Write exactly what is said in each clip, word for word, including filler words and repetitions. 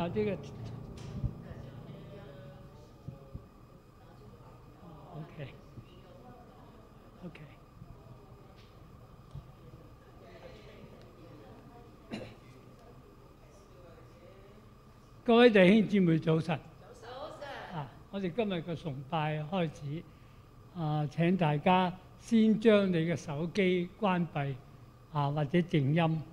啊，這個 OK OK。各位弟兄姊妹早晨。早晨。啊，我哋今日嘅崇拜開始，啊，請大家先將你嘅手機關閉，啊或者靜音。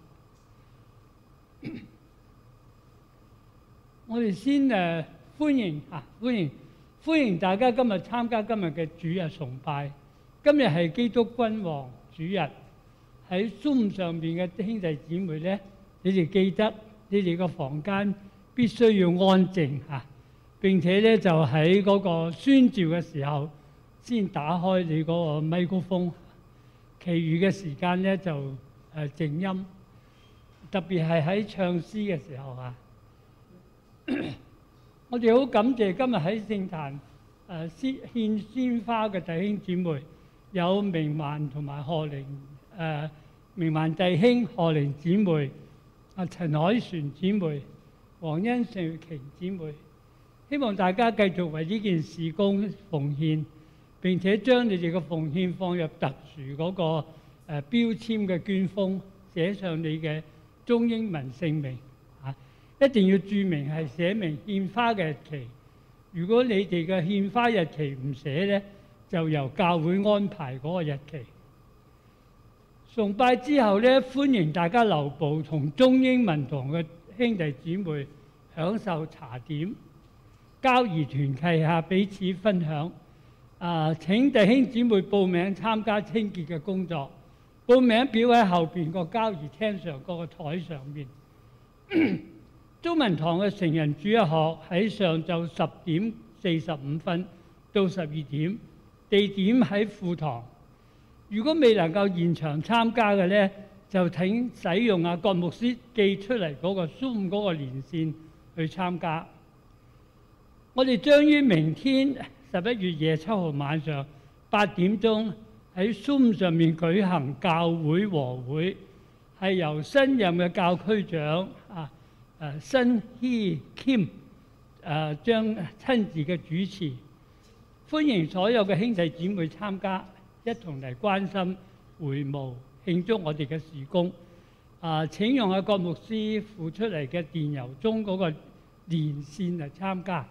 我哋先誒歡迎啊，歡迎歡迎大家今日參加今日嘅主日崇拜。今日係基督君王主日，喺 Zoom 上邊嘅兄弟姊妹咧，你哋記得你哋個房間必須要安靜嚇，並且咧就喺嗰個宣召嘅時候先打開你嗰個咪高峰，其餘嘅時間咧就誒靜音，特別係喺唱詩嘅時候啊。我哋好感謝今日喺聖壇誒獻獻鮮花嘅弟兄姊妹，有明環同埋何玲誒明環弟兄、何玲姊妹、阿陳凱旋姊妹、黃欣瑞瓊姊妹，希望大家繼續為呢件事工奉獻，並且將你哋嘅奉獻放入特殊嗰個誒標籤嘅捐封，寫上你嘅中英文姓名嚇。一定要註明係寫明獻花嘅日期。如果你哋嘅獻花日期唔寫咧，就由教會安排嗰個日期。崇拜之後咧，歡迎大家留步同中英文堂嘅兄弟姊妹享受茶點、交誼團契下彼此分享。啊！請弟兄姊妹報名參加清潔嘅工作。報名表喺後邊個交誼廳上嗰個台上面。中文堂嘅成人主日學喺上晝十點四十五分到十二點，地點喺副堂。如果未能夠現場參加嘅咧，就請使用阿郭牧師寄出嚟嗰個 Zoom 嗰個連線去參加。我哋將於明天十一月廿七號晚上八點鐘喺 Zoom 上面舉行教會和會，係由新任嘅教區長啊。誒新希 Kim 誒將親自嘅主持，歡迎所有嘅兄弟姊妹參加，一同嚟關心會務，慶祝我哋嘅事工。啊！請用阿郭牧師付出嚟嘅電郵中嗰個連線嚟參加。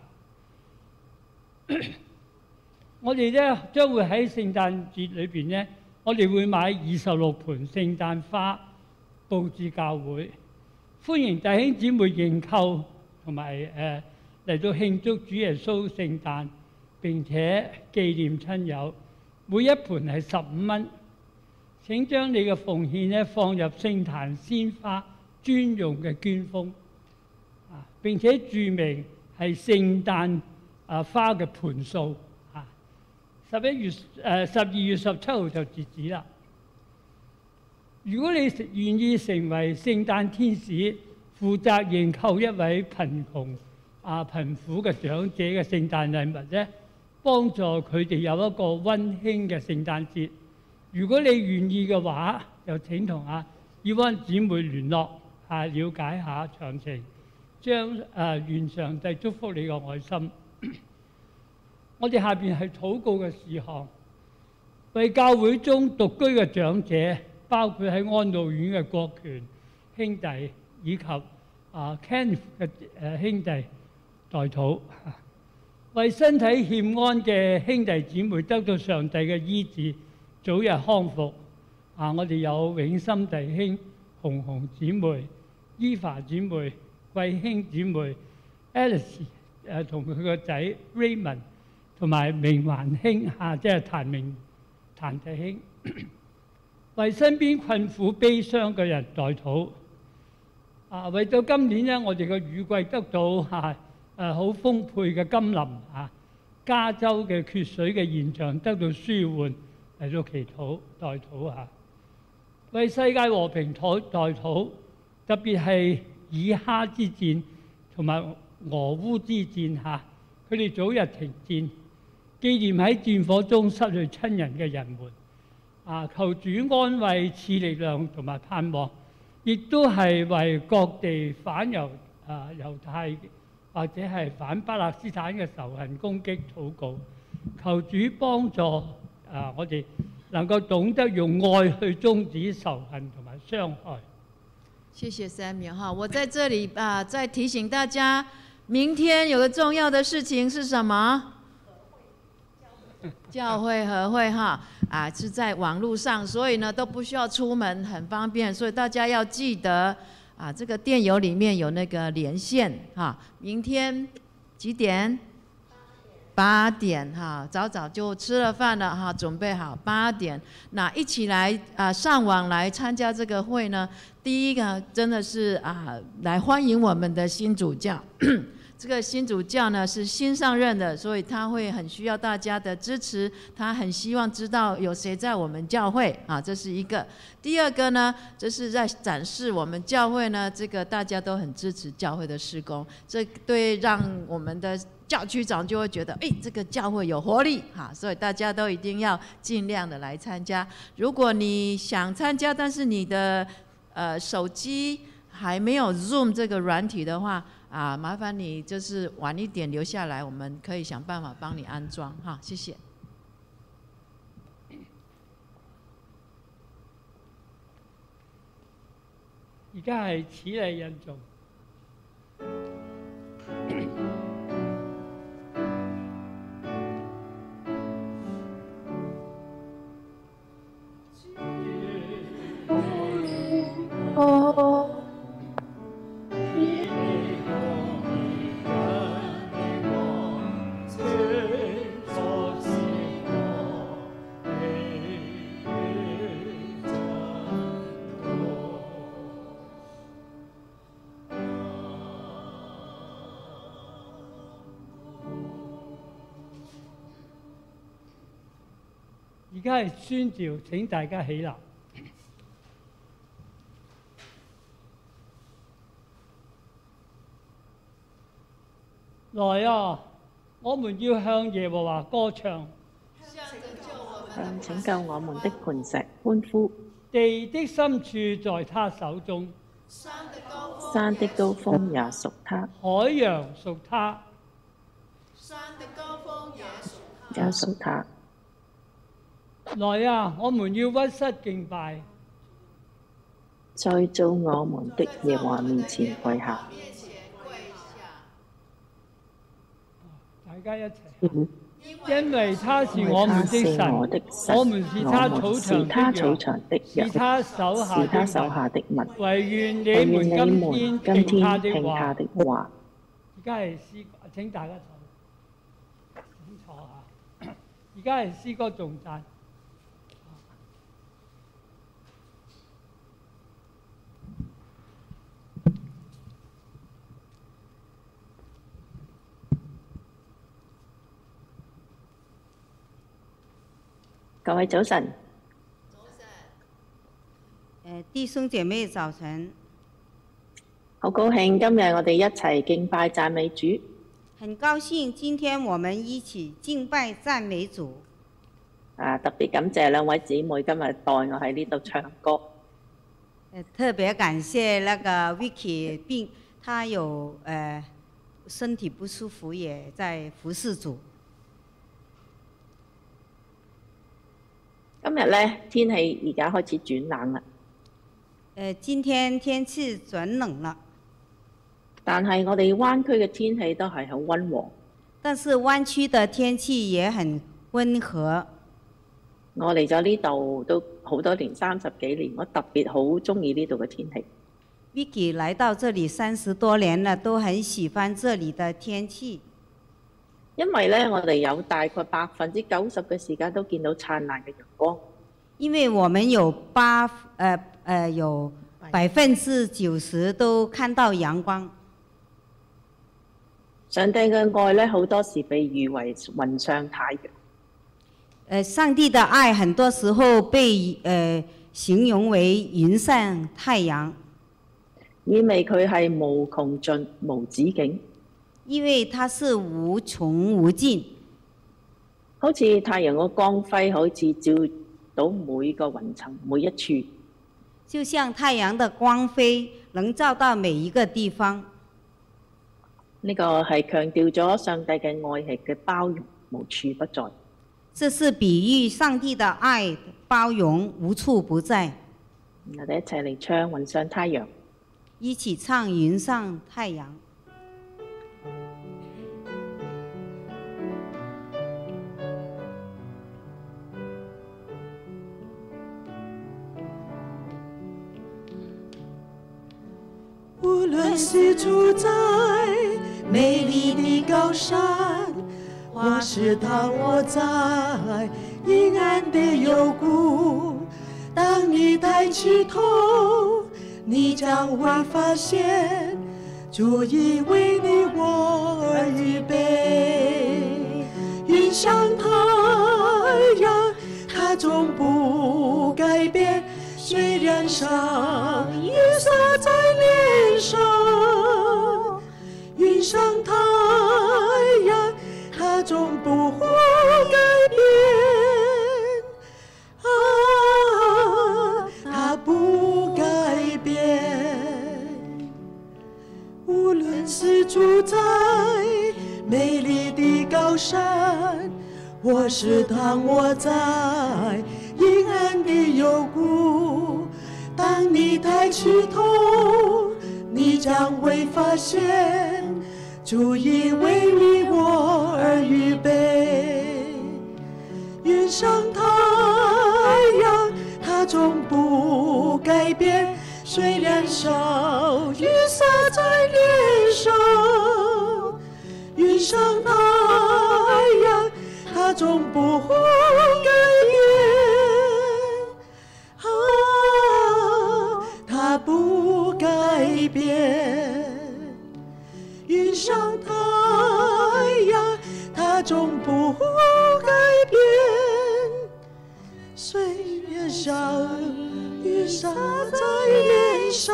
我哋咧將會喺聖誕節裏邊咧，我哋會買二十六盆聖誕花佈置教會。歡迎弟兄姊妹認購同埋誒嚟到慶祝主耶穌聖誕，並且紀念親友。每一盤係十五蚊。請將你嘅奉獻咧放入聖壇鮮花專用嘅捐封，啊！並且註明係聖誕啊花嘅盤數啊。十一月誒十二月十七號就截止啦。如果你願意成為聖誕天使，負責認購一位貧窮啊貧苦嘅長者嘅聖誕禮物咧，幫助佢哋有一個溫馨嘅聖誕節。如果你願意嘅話，就請同阿以安姊妹聯絡啊，了解下詳情，將誒願上帝祝福你嘅愛心。我哋下邊係禱告嘅事項，為教會中獨居嘅長者，包括喺安老院嘅國權兄弟以及啊 Kenneth 嘅誒兄弟代禱，為身體欠安嘅兄弟姊妹得到上帝嘅醫治，早日康復。啊！我哋有永心弟兄、紅紅姊妹、伊凡姊妹、貴興姊妹、Alice 誒同佢個仔 Raymond 同埋明環兄啊，即係譚明譚弟兄。為身邊困苦悲傷嘅人代禱。啊，為到今年咧，我哋嘅雨季得到嚇誒好豐沛嘅甘霖啊，加州嘅缺水嘅現象得到舒緩，嚟到祈禱代禱嚇。為世界和平代禱，特別係以哈之戰同埋俄烏之戰嚇，佢哋早日停戰，紀念喺戰火中失去親人嘅人們。啊！求主安慰、賜力量同埋盼望，亦都係為各地反猶啊猶太或者係反巴勒斯坦嘅仇恨攻擊禱告，求主幫助啊我哋能夠懂得用愛去終止仇恨同埋傷害。 謝謝 Samuel 哈，我在這裡啊，再提醒大家，明天有個重要的事情是什麼？教會和會哈啊，是在網絡上，所以呢都不需要出門，很方便。所以大家要記得啊，這個電郵裡面有那個連線哈。明天幾點？八點哈，早早就吃了飯了哈，準備好八點，那一起來啊上網來參加這個會呢。第一個真的是啊，來歡迎我們的新主教。這個新主教呢是新上任的，所以他會很需要大家的支持。他很希望知道有誰在我們教會啊，這是一個。第二個呢，這是在展示我們教會呢，這個大家都很支持教會的事工，這對讓我們的教區長就會覺得，哎，這個教會有活力哈，所以大家都一定要盡量的來參加。如果你想參加，但是你的呃手機還沒有 Zoom 這個軟體的話，啊，麻煩你就是晚一點留下來，我們可以想辦法幫你安裝哈，謝謝。 而家係此禮印誦。 哦。 而家係宣召，請大家起立。來啊！我們要向耶和華歌唱， 向拯救我們的磐石歡呼。 地的深處在他手中， 山的高峰也屬他， 海洋屬他， 也屬他。 來啊！我們要屈膝敬拜， 在造我們的耶和華面前跪下。 大家一齊，因為他是我們的神，我們是他草場的羊，是他手下的物。惟願你們今天聽他的話。而家係詩歌，請大家坐，請坐下。而家係詩歌頌讚。 各位早晨， 早晨，誒弟兄姐妹早晨， 好高興今日我哋一齊敬拜讚美主。 很高興今天我們一起敬拜讚美主。 啊，特別感謝兩位姊妹今日代我喺呢度唱歌。 誒特別感謝那個 Vicky 並他有誒、呃、身體不舒服，也在服侍主。 今日咧天氣而家開始轉冷啦。 誒，今天天氣轉冷了， 但係我哋灣區嘅天氣都係好溫和。 但是灣區的天氣也很溫和。 我嚟咗呢度都好多年，三十幾年，我特別好中意呢度嘅天氣。 Vicky 來到這裡三十多年了，都很喜歡這裡的天氣。 因為咧，我哋有大概百分之九十嘅時間都見到燦爛嘅陽光。 因為我們有八誒誒、呃、有百分之九十都看到陽光。 上帝嘅愛咧，好多時被譽為雲上太陽。 誒，上帝的愛很多時候被誒、呃、形容為雲上太陽， 因為佢係無窮盡、無止境。 因為它是無窮無盡， 好似太陽個光輝，好似照到每個雲層每一處。 就像太陽的光輝能照到每一個地方。 呢個係強調咗上帝嘅愛係嘅包容，無處不在。 這是比喻上帝的愛包容無處不在。 我哋一齊嚟唱《雲上太陽》。 一起唱《雲上太陽》。 無論是住在美麗的高山，或是躺臥在陰暗的幽谷，當你抬起頭，你將會發現主已為你我而預備。雲上太陽，它總不改變，雖然上雨灑在臉上。雲上太陽，它總不會改變。啊，它不改變。無論是住在美麗的高山，或是躺臥在陰暗的幽谷，當你抬起頭，你將會發現主已為你我而預備。雲上太陽，它總不改變，雖然小雨灑在臉上。雲上太陽，它總不會改變。啊，它不改變。雲上太陽，它總不會改變。雖然小雨灑在臉上，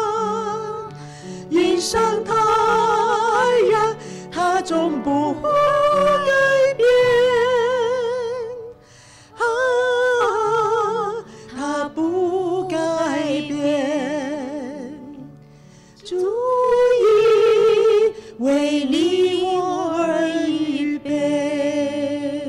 雲上太陽，它總不會改變。啊，它不改變。主已為你我而預備。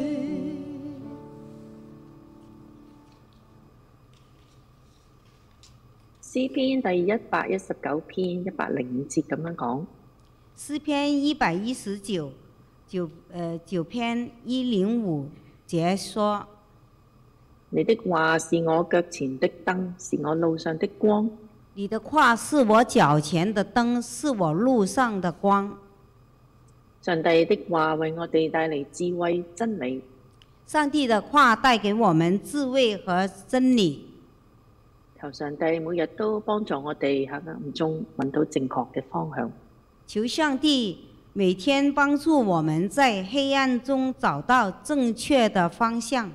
詩篇第一百一十九篇一百零五節咁樣講。 詩篇一百一十九九呃九篇一零五節說： 你的話是我腳前的燈，是我路上的光。 你的話是我腳前的燈，是我路上的光。 上帝的話為我哋帶嚟智慧真理。 上帝的話帶給我們智慧和真理。 求上帝每日都幫助我哋喺暗中揾到正確嘅方向。 求上帝每天幫助我們在黑暗中找到正確的方向。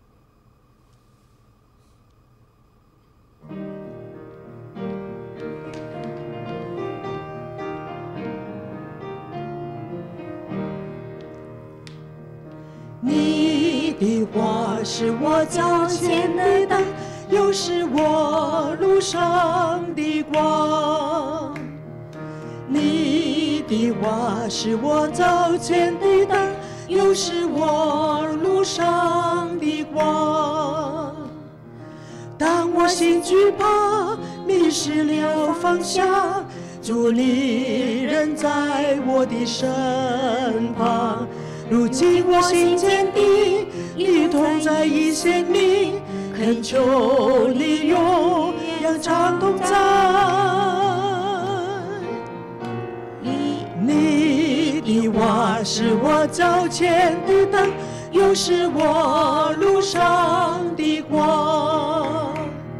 你的話是我腳前的燈，又是我路上的光。你的話是我腳前的燈，又是我路上的光。當我心懼怕，迷失了方向，主你仍在我的身旁。如今我心堅定，你同在已顯明，懇求你永遠常同在。你的話是我腳前的燈，又是我路上的光。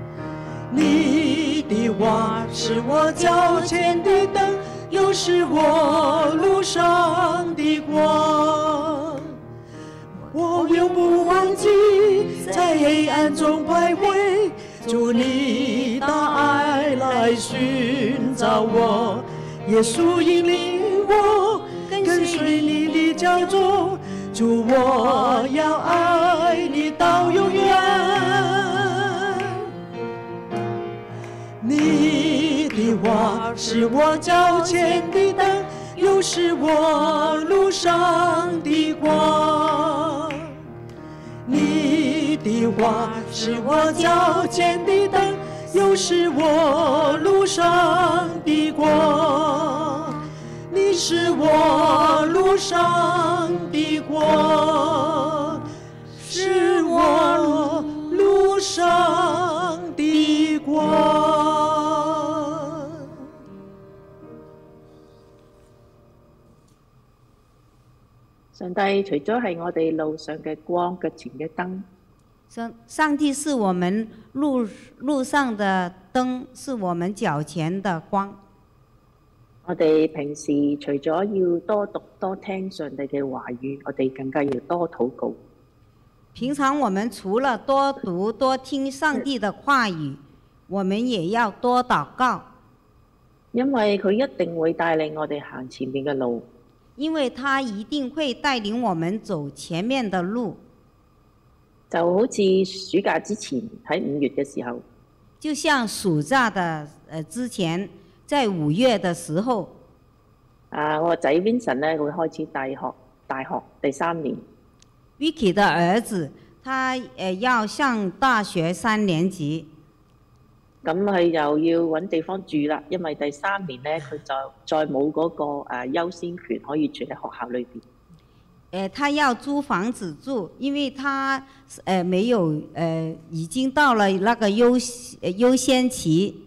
你的話是我腳前的燈，又是我路上的光。我永不忘記在黑暗中徘徊，主你大愛來尋找我。耶穌引領我跟隨你的腳蹤，主我要愛你到永遠。你的話是我腳前的燈，又是是我路上的光。你的话是我脚前的灯，又是我路上的光。你是我路上的光，是我路上的光。 上帝除咗係我哋路上嘅光，腳前嘅燈， 上上帝是我們路路上的燈，是我們腳前的光。 我哋平時除咗要多讀多聽上帝嘅話語，我哋更加要多禱告。 平常我們除了多讀多聽上帝的話語，我們也要多禱告， 因為佢一定會帶領我哋行前面嘅路。 因為他一定會帶領我們走前面的路。 就好似暑假之前喺五月嘅時候， 就像暑假的呃之前，在五月的時候， 啊，我個仔 Vincent 咧會開始大學，大學第三年。 Vicky 的兒子，他誒要上大學三年級， 咁佢又要揾地方住啦，因為第三年咧佢就再冇嗰個誒優先權可以住喺學校裏邊。 誒，他要租房子住，因為他誒沒有誒已經到了那個優優先期。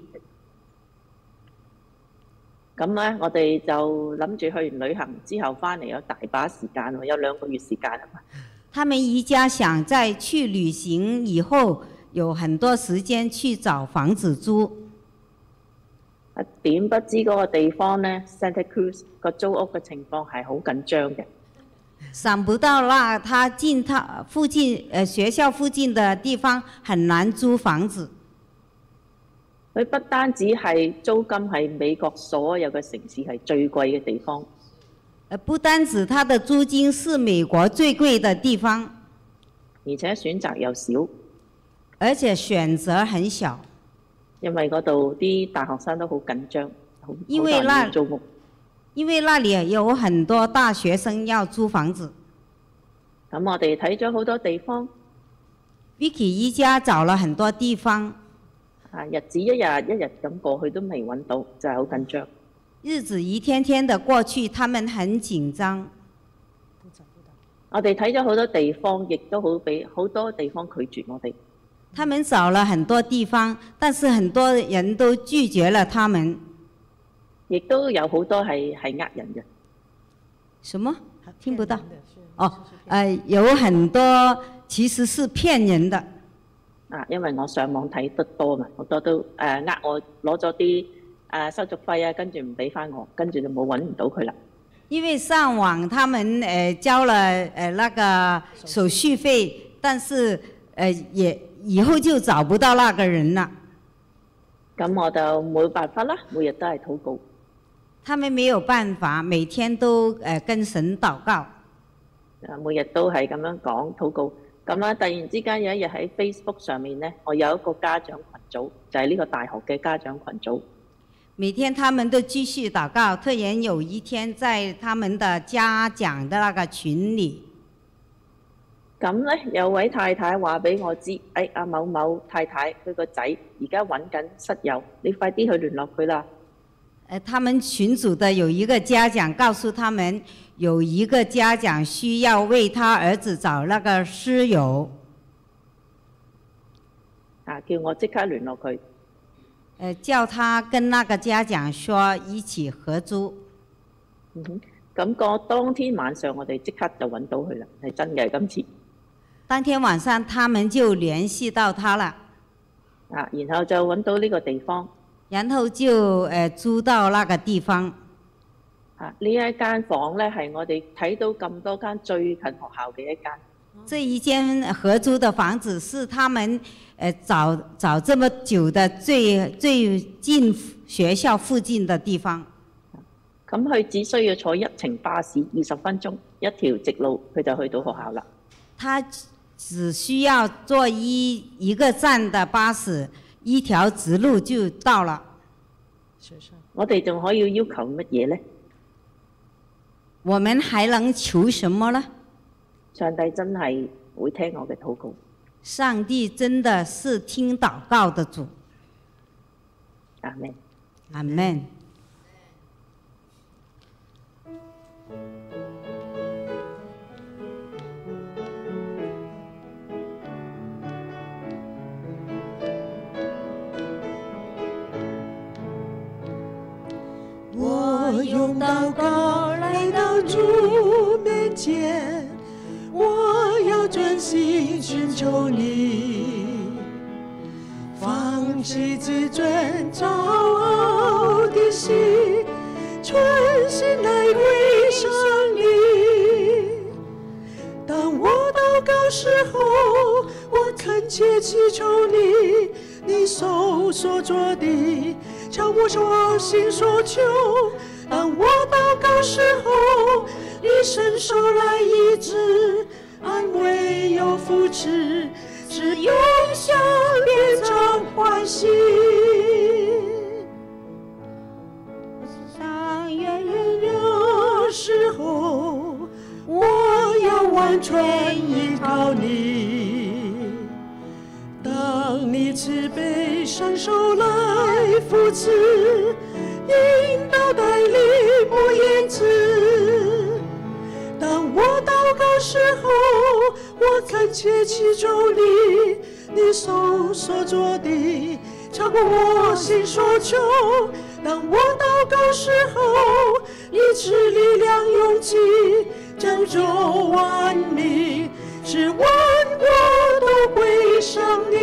咁咧，我哋就諗住去完旅行之後翻嚟有大把時間喎，有兩個月時間啊嘛。 他們一家想在去旅行以後，有很多時間去找房子租。 啊，點不知嗰個地方咧 ，Santa Cruz 個租屋嘅情況係好緊張嘅。 想不到那他進他附近誒學校附近的地方很難租房子。 佢不單止係租金係美國所有嘅城市係最貴嘅地方， 誒不單止它的租金是美國最貴的地方， 而且選擇又少， 而且選擇很小。 因為嗰度啲大學生都好緊張，好因為那要租屋。 因為那裡有很多大學生要租房子。 咁我哋睇咗好多地方 Vicky 一家找了很多地方， 啊，日子一日一日咁過去都未揾到，就係好緊張。 日子一天天的過去，他們很緊張。 我哋睇咗好多地方，亦都好俾好多地方拒絕我哋。 他們找了很多地方，但是很多人都拒絕了他們。 亦都有好多係係呃人嘅。 什麼？聽不到。哦，呃，有很多其實是騙人的。 啊，因為我上網睇得多嘛，好多都誒呃我攞咗啲誒手續費啊，跟住唔俾翻我，跟住就冇揾唔到佢啦。 因為上網，他們誒、呃、交了誒、呃、那個手續費，但是誒、呃、也以後就找不到那個人啦。 咁我就冇辦法啦，每日都係禱告。 他們沒有辦法，每天都誒、呃、跟神禱告。 啊，每日都係咁樣講禱告。咁啦，突然之間有一日喺 Facebook 上面咧，我有一個家長群組，就係、是、呢個大學嘅家長群組。 每天他們都繼續禱告，突然有一天在他們的家長的那個群裡， 咁咧有位太太話俾我知，誒、哎、阿某某太太佢個仔而家揾緊室友，你快啲去聯絡佢啦。 誒，他們群組的有一個家長告訴他們，有一個家長需要為他兒子找那個室友， 啊，叫我即刻聯絡佢。 誒，叫他跟那個家長說一起合租。 嗯哼，咁個當天晚上我哋即刻就揾到佢啦，係真嘅今次。 當天晚上他們就聯繫到他了。 啊，然後就揾到呢個地方。 然後就誒租到那個地方。 啊，呢一間房咧係我哋睇到咁多間最近學校嘅一間。 這一間合租的房子是他們誒找找這麼久的最最近學校附近的地方。 咁佢只需要坐一程巴士二十分鐘，一條直路佢就去到學校啦。 他只需要坐一一個站的巴士，一條直路就到了。 我哋仲可以要求乜嘢呢？ 我們還能求什麼呢？ 上帝真係會聽我嘅禱告。 上帝真的是聽禱告的主。 阿門。 阿門。 我用禱告來到主面前，我要專心尋求你，放棄自尊驕傲的心，全心來歸向你。當我禱告時候，我懇切祈求你，你手所做的超過我心所求。當我禱告時候，你伸手來醫治，安慰又扶持，使憂傷變成歡喜。當遠遠的時候，我要完全依靠你。當你慈悲伸手來扶持，引導帶領不言辭。當我禱告時候，我懇切祈求你，你手所做的超過我心所求。當我禱告時候，你賜力量勇氣，拯救萬民，使萬國都歸向你。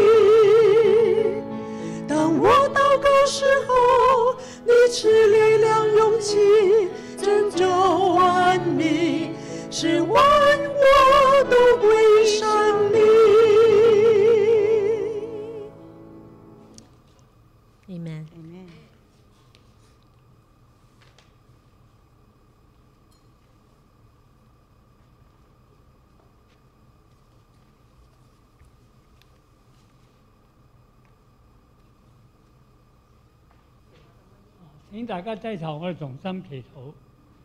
當我禱告時候，你賜力量勇氣，拯救萬民，使萬國都歸向你。 Amen。 請大家低頭，我哋同心祈禱。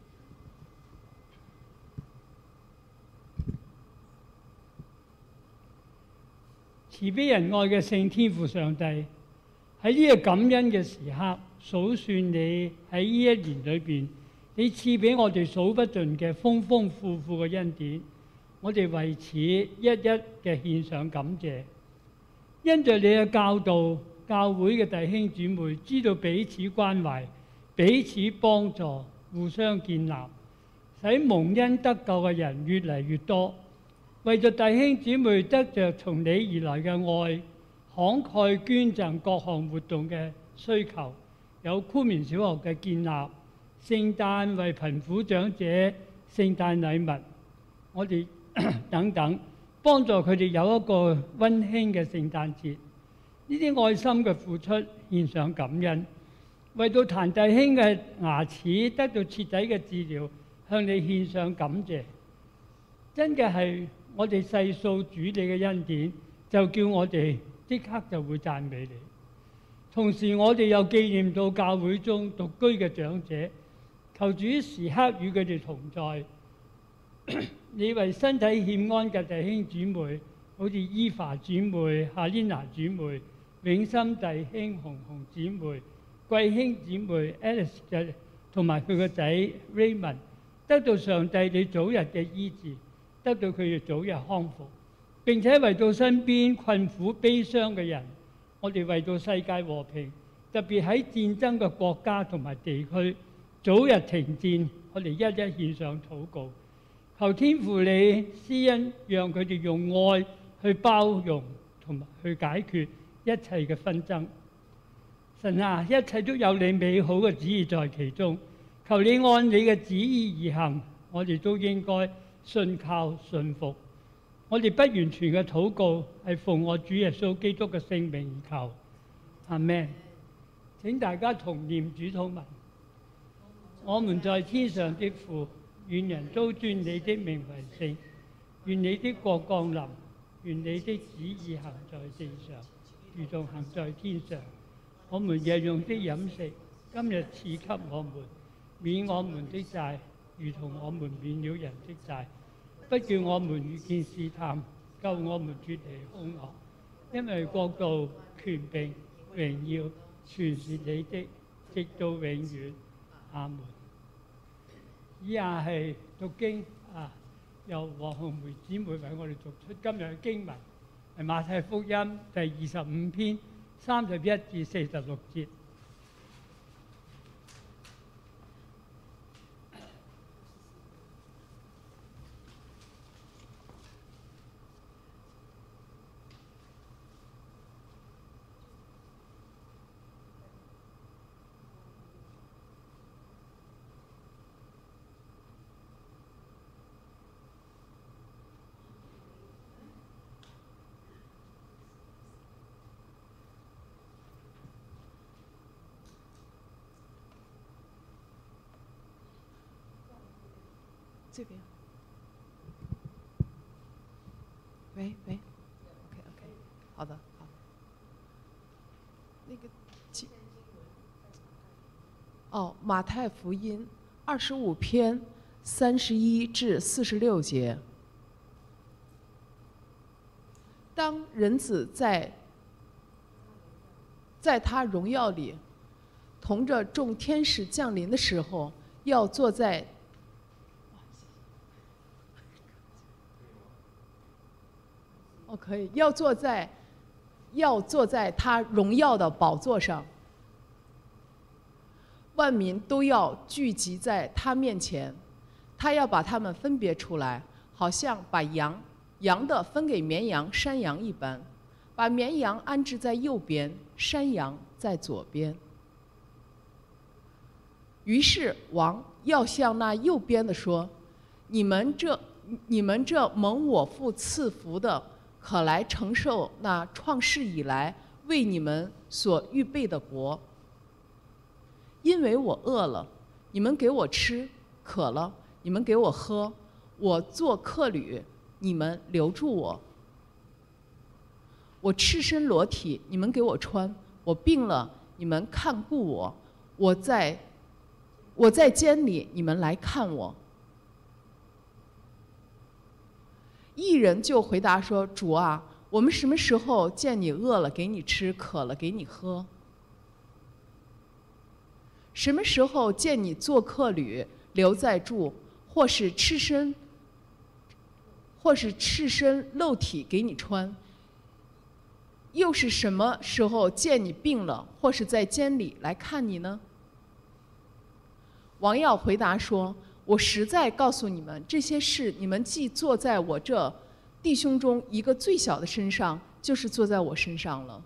慈悲仁愛嘅聖天父上帝，喺呢個感恩嘅時刻，數算你喺呢一年裏邊，你賜俾我哋數不盡嘅豐豐富富嘅恩典，我哋為此一一嘅獻上感謝。因着你嘅教導，教會嘅弟兄姊妹知道彼此關懷、彼此幫助、互相建立，使蒙恩得救嘅人越嚟越多。為咗弟兄姊妹得着從你而來嘅愛，慷慨捐贈各項活動嘅需求，有昆明小學嘅建立、聖誕為貧苦長者聖誕禮物，我哋等等，幫助佢哋有一個溫馨嘅聖誕節。呢啲愛心嘅付出，獻上感恩。為到譚弟兄嘅牙齒得到徹底嘅治療，向你獻上感謝。真嘅係我哋細數主你嘅恩典，就叫我哋即刻就會讚美你。同時我哋又紀念到教會中獨居嘅長者，求主時刻與佢哋同在。你為身體欠安嘅弟兄姊妹，好似伊芙姊妹、夏蓮娜姊妹、永心弟兄、紅紅姊妹、貴兄姊妹 Alice 同埋佢個仔 Raymond， 得到上帝你早日嘅醫治，得到佢哋早日康復。並且為到身邊困苦悲傷嘅人，我哋為到世界和平，特別喺戰爭嘅國家同埋地區，早日停戰，我哋一一獻上禱告。求天父你施恩，讓佢哋用愛去包容同埋去解決一切嘅紛爭。神啊，一切都有你美好嘅旨意在其中，求你按你嘅旨意而行，我哋都應該信靠信服。我哋不完全嘅禱告係奉我主耶穌基督嘅聖名而求，阿們。請大家同念主禱文。我們在天上的父，願人都尊你的名為聖，願你的國降臨，願你的旨意行在地上，如同行在天上。我們日用的飲食，今日賜給我們，免我們的債， 如同我們免了人的債，不叫我們遇見試探，救我們脱離兇惡。因為國度、權柄、榮耀，全是你的，直到永遠。阿門。以下係讀經啊，由黃紅梅姊妹為我哋讀出今日嘅經文，係馬太福音第二十五篇三十一至四十六節。 这边，喂喂 ，OK OK， 好的好。那个，哦，马太福音二十五篇三十一至四十六节。当人子在在他荣耀里，同着众天使降临的时候，要坐在。哦，可以，要坐在，要坐在他荣耀的宝座上，万民都要聚集在他面前，他要把他们分别出来，好像把羊羊的分给绵羊、山羊一般，把绵羊安置在右边，山羊在左边。于是王要向那右边的说：“你们这你们这蒙我父赐福的。”可来承受那创世以来为你们所预备的国。因为我饿了，你们给我吃；渴了，你们给我喝；我做客旅，你们留住我；我赤身裸体，你们给我穿；我病了，你们看顾我；我在我在监里，你们来看我。一人就回答说：“主啊，我们什么时候见你饿了给你吃，渴了给你喝？什么时候见你做客旅，留在住，或是赤身，或是赤身露体给你穿？又是什么时候见你病了，或是在监里来看你呢？”王耀回答说：“我实在告诉你们，这些事你们既坐在我这弟兄中一个最小的身上，就是坐在我身上了。”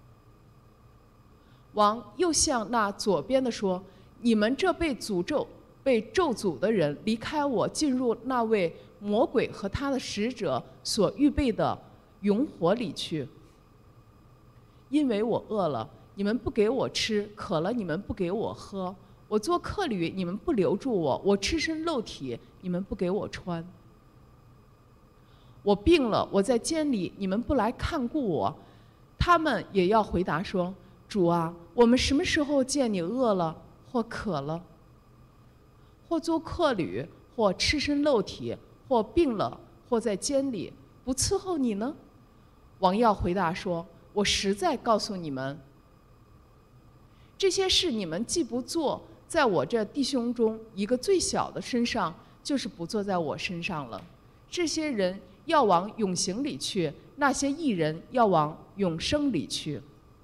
王又向那左边的说：“你们这被诅咒、被咒诅的人，离开我，进入那位魔鬼和他的使者所预备的永火里去。因为我饿了，你们不给我吃；渴了，你们不给我喝。我做客旅，你们不留住我；我赤身露体，你们不给我穿；我病了，我在监里，你们不来看顾我。”他们也要回答说：“主啊，我们什么时候见你饿了，或渴了，或做客旅，或赤身露体，或病了，或在监里，不伺候你呢？”王耀回答说：“我实在告诉你们，这些事你们既不做，在我这弟兄中一个最小的身上，就是不坐在我身上了。这些人要往永刑里去，那些义人要往永生里去。”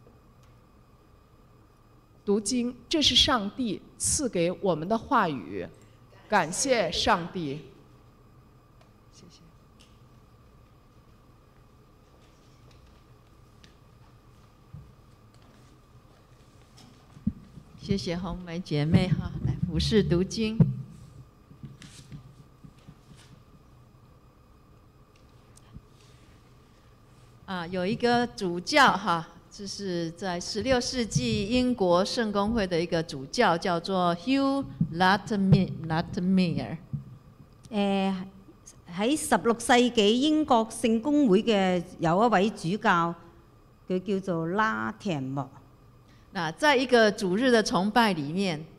读经，这是上帝赐给我们的话语，感谢上帝。谢谢。 谢谢红梅姐妹哈，来服侍读经。啊，有一个主教哈，这是在十六世纪英国圣公会的一个主教，叫做 Hugh Latimer。 誒喺十六世紀英國聖公會嘅有一位主教，佢叫做拉田莫。 那在一个主日的崇拜里面，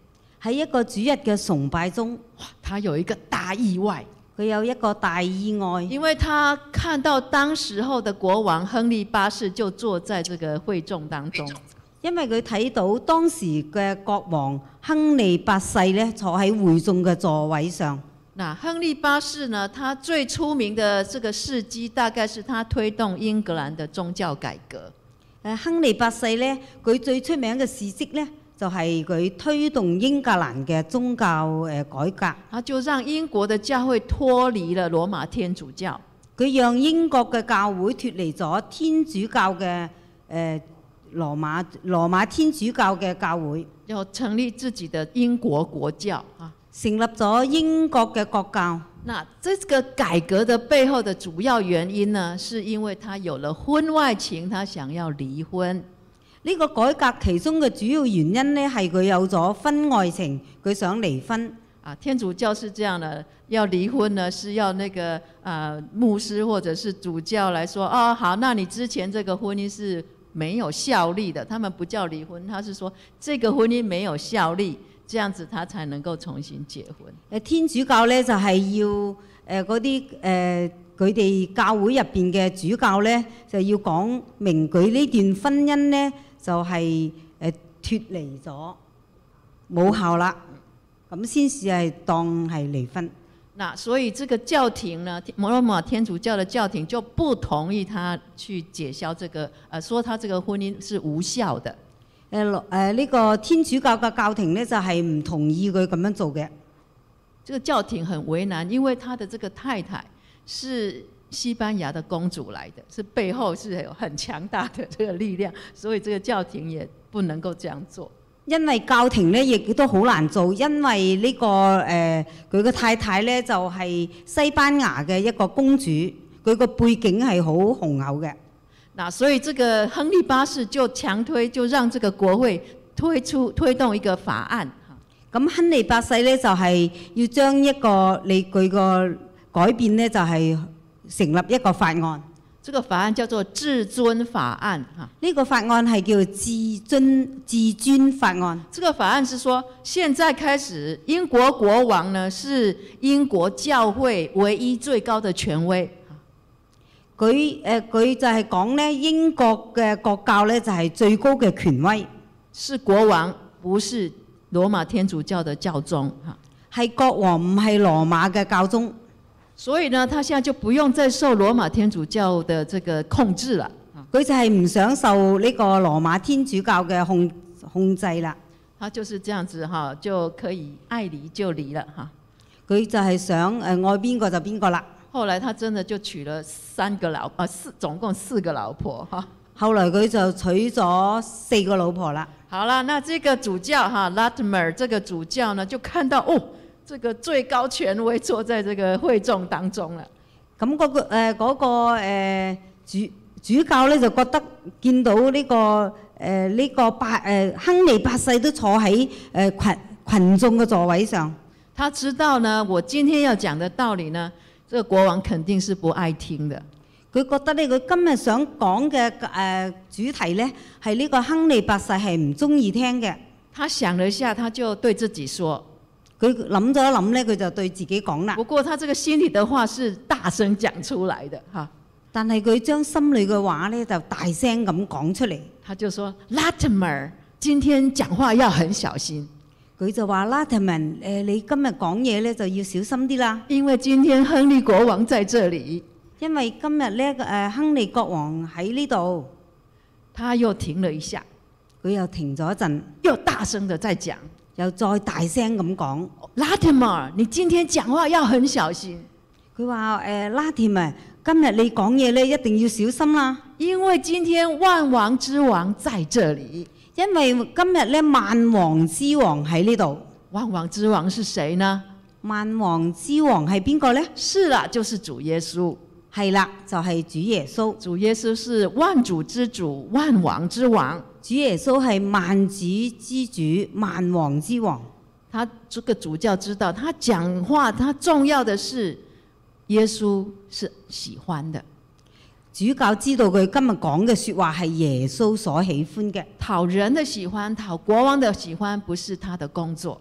喺一個主日嘅崇拜中， 他有一個大意外， 佢有一個大意外， 因為他看到當時候的國王亨利八世就坐在這個會眾當中， 因為佢睇到當時嘅國王亨利八世咧坐喺會眾嘅座位上。 那亨利八世呢，他最出名的這個事蹟，大概是他推動英格蘭的宗教改革。 誒亨利八世咧，佢最出名嘅事蹟咧，就係佢推動英格蘭嘅宗教誒改革。 他就讓英國的教會脫離了羅馬天主教， 佢讓英國嘅教會脱離咗天主教嘅誒羅馬羅馬天主教嘅教會， 要成立自己的英國國教啊， 成立咗英國嘅國教。 那這個改革的背後的主要原因呢，是因為他有了婚外情，他想要離婚。 呢個改革其中嘅主要原因呢，係佢有咗婚外情，佢想離婚。 啊，天主教是這樣的，要離婚呢，是要那個啊牧師或者是主教來說，哦好，那你之前這個婚姻是沒有效力的，他們不叫離婚，他是說這個婚姻沒有效力。這樣子他才能夠重新結婚。 誒天主教咧就係要誒嗰啲誒佢哋教會入邊嘅主教咧就要講明佢呢段婚姻咧就係誒脫離咗冇效啦，咁先至係當係離婚。 那所以這個教廷呢，羅馬天主教的教廷就不同意他去解消這個，呃，說他這個婚姻是無效的。 誒誒呢個天主教嘅教廷咧就係唔同意佢咁樣做嘅。 這個教廷很為難，因為他的這個太太是西班牙的公主來的，是背後是有很強大的這個力量，所以這個教廷也不能夠這樣做。 因為教廷咧亦都好難做，因為呢、這個誒佢嘅太太咧就係、是、西班牙嘅一個公主，佢個背景係好雄厚嘅。 那所以這個亨利八世就強推，就讓這個國會推出推動一個法案。 咁亨利八世咧就係要將一個你佢個改變咧就係成立一個法案。 這個法案叫做至尊法案。 呢個法案係叫至尊至尊法案。 這個法案是說，現在開始英國國王呢是英國教會唯一最高的權威。 佢誒佢就係講咧，英國嘅國教咧就係最高嘅權威， 是國王，不是羅馬天主教的教宗嚇， 係國王唔係羅馬嘅教宗。 所以呢，他現在就不用再受羅馬天主教的這個控制啦。 佢就係唔想受呢個羅馬天主教嘅控控制啦。 他就是這樣子哈，就可以愛離就離了哈。 佢就係想誒愛邊個就邊個啦。 後來他真的就娶了三個老啊四總共四個老婆哈。 後來佢就娶咗四個老婆啦。 好啦，那這個主教哈 Latimer 這個主教呢就看到哦，這個最高權威坐在這個會眾當中了。 咁嗰、那個誒嗰、呃那個、呃、主主教咧就覺得見到呢、這個誒呢、呃這個八誒、呃、亨利八世都坐喺誒羣羣眾嘅座位上。 他知道呢，我今天要講的道理呢，這個國王肯定是不愛聽的。 佢覺得呢，佢今日想講嘅誒主題呢，係呢個亨利八世係唔中意聽嘅。 他想了一下，他就對自己說： 佢諗咗一諗呢，佢就對自己講啦。 不過他這個心裡的話是大聲講出來的哈。 但係佢將心裡嘅話呢，就大聲咁講出嚟。 他就說：Latimer，今天講話要很小心。 佢就話：Latimer，誒你今日講嘢呢，就要小心啲啦。 因為今天亨利國王在這裡。 因為今日呢誒亨利國王喺呢度。 他又停了一下， 佢又停咗一陣， 又大聲地再講， 又再大聲咁講。 Latimer，你今天講話要很小心。 佢話誒 Latimer，今日你講嘢咧一定要小心啦。 因為今天萬王之王在這裡。 因為今日咧萬王之王喺呢度。 萬王之王是誰呢？ 萬王之王係邊個咧？ 是啦，就是主耶穌。 係啦，就係主耶穌。 主耶穌是萬主之主，萬王之王。 主耶穌係萬主之主，萬王之王。 他這個主教知道，他講話，他重要的是耶穌是喜歡的。 主教知道佢今日講嘅説話係耶穌所喜歡嘅。 討人的喜歡，討國王的喜歡，不是他的工作。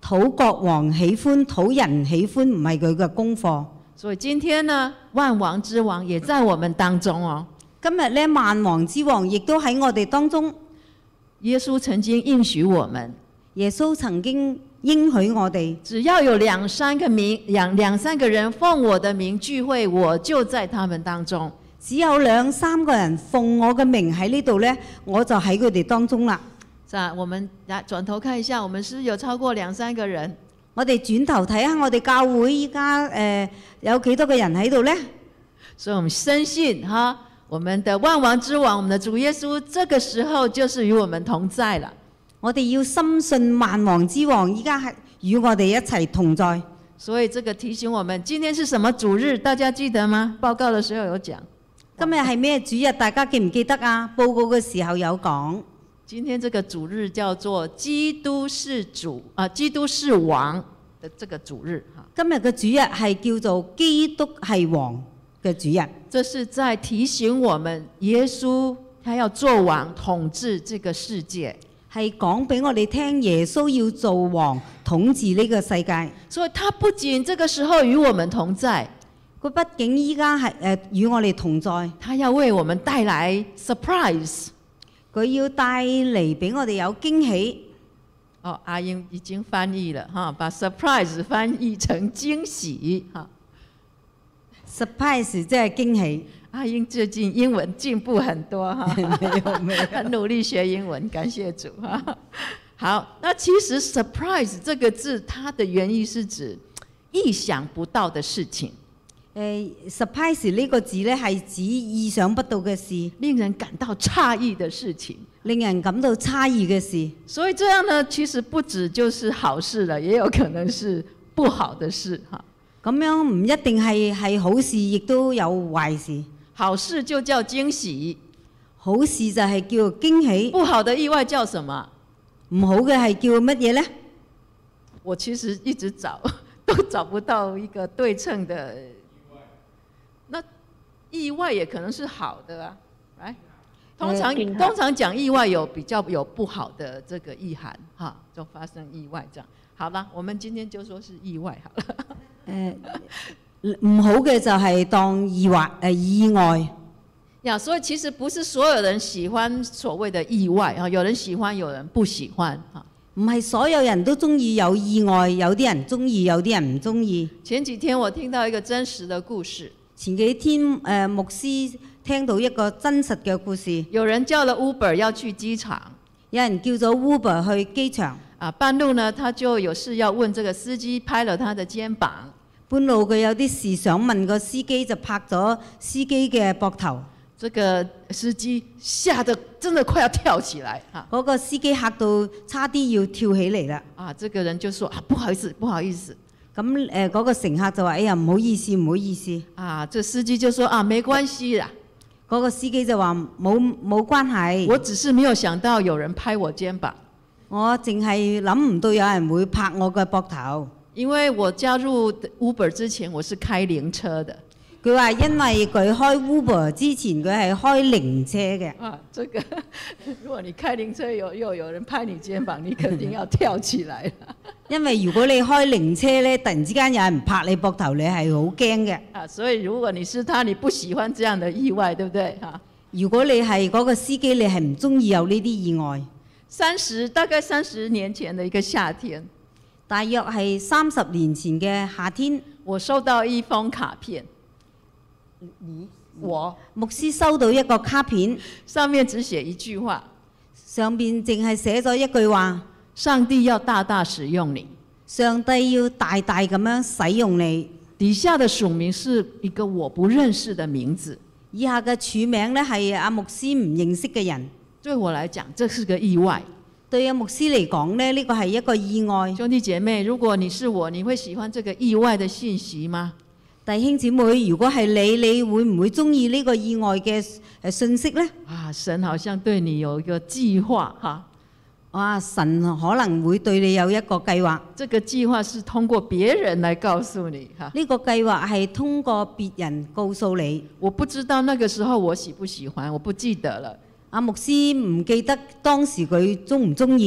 討國王喜歡、討人喜歡唔係佢嘅功課。 所以今天呢，萬王之王也在我們當中哦。 今日咧，萬王之王亦都喺我哋當中。 耶穌曾經應許我們， 耶穌曾經應許我哋， 只要有兩三個名兩兩三個人奉我的名聚會，我就在他們當中。 只有兩三個人奉我嘅名喺呢度咧，我就喺佢哋當中啦。 啊，我們來轉頭看一下，我們是有超過兩三個人。 我哋轉頭睇下我哋教會依家誒有幾多個人喺度呢？ 所以我們深信哈，我們的萬王之王，我們的主耶穌，這個時候就是與我們同在了。 我哋要深信萬王之王依家係與我哋一齊同在。 所以這個提醒我們，今天是什麼主日？大家記得嗎？報告的時候有講。 今日係咩主日？大家記唔記得啊？報告嘅時候有講。 今天這個主日叫做基督是主啊，基督是王的這個主日哈。 今日嘅主日係叫做基督係王嘅主日。 這是在提醒我們，耶穌他要做王統治這個世界， 係講俾我哋聽，耶穌要做王統治呢個世界。 所以他不僅這個時候與我們同在， 佢畢竟依家係誒與我哋同在， 他要為我們帶來 surprise。 佢要帶嚟俾我哋有驚喜。 哦，阿英已經翻譯了哈，把 surprise 翻譯成驚喜哈。 surprise 即係驚喜。 阿英最近英文進步很多哈， 沒有沒有， 很努力學英文，感謝主哈。好，那其實 surprise 這個字，它的原意是指意想不到的事情。 誒 surprise 呢個字咧係指意想不到嘅事， 令人感到詫異的事情， 令人感到詫異嘅事。 所以這樣呢，其實不止就是好事了，也有可能是不好的事哈。 咁樣唔一定係係好事，亦都有壞事。 好事就叫驚喜， 好事就係叫驚喜。 不好的意外叫什麼？ 唔好嘅係叫乜嘢呢？ 我其實一直找都找不到一個對稱的。那意外也可能是好的啊，來，通常通常講意外有比較有不好的這個意涵哈，就發生意外這樣。好了，我們今天就說是意外好了。 誒、呃，唔好嘅就係當意外誒、呃、意外。 呀，所以其實不是所有人喜歡所謂的意外啊，有人喜歡，有人不喜歡哈。 唔係所有人都中意有意外，有啲人中意，有啲人唔中意。 前幾天我聽到一個真實的故事。 前幾天誒、呃、牧師聽到一個真實嘅故事， 有人叫了 Uber 要去機場， 有人叫咗 Uber 去機場。 啊，半路呢，他就有事要問這個司機，拍了他的肩膀。 半路佢有啲事想問個司機，就拍咗司機嘅膊頭。 這個司機嚇得真的快要跳起來啊！ 嗰個司機嚇到差啲要跳起嚟啦。 啊，這個人就說啊，不好意思，不好意思。 咁誒嗰個乘客就話：哎呀，唔好意思，唔好意思。 啊，這司機就說啊，沒關係啦。 嗰個司機就話冇冇關係。 我只是沒有想到有人拍我肩膀。 我淨係諗唔到有人會拍我嘅膊頭。 因為我加入 Uber 之前，我是開靈車的。 佢話因為佢開 Uber 之前佢係開靈車嘅。 啊，這個如果你開靈車有又有人拍你肩膀，你肯定要跳起來了。 因為如果你開靈車咧，突然之間有人拍你膊頭，你係好驚嘅。 啊，所以如果你是他，你不喜歡這樣的意外，對不對？哈。 如果你係嗰個司機，你係唔中意有呢啲意外。三十大概三十年前的一個夏天， 大約係三十年前嘅夏天， 我收到一封卡片。你我牧師收到一個卡片， 上面只寫一句話， 上邊淨係寫咗一句話： 上帝要大大使用你， 上帝要大大咁樣使用你。 底下的署名是一個我不認識的名字， 以下嘅署名咧係阿牧師唔認識嘅人。 對我來講，這是個意外。 對阿牧師嚟講咧，呢個係一個意外。 兄弟姐妹，如果你是我，你會喜歡這個意外的信息嗎？ 弟兄姊妹，如果係你，你會唔會中意呢個意外嘅誒信息呢？ 啊，神好像對你有一個計劃哈！ 哇，神可能會對你有一個計劃。 這個計劃是通過別人來告訴你哈。 呢個計劃係通過別人告訴你。 我不知道那個時候我喜不喜歡，我不記得了。 阿牧師唔記得當時佢中唔中意。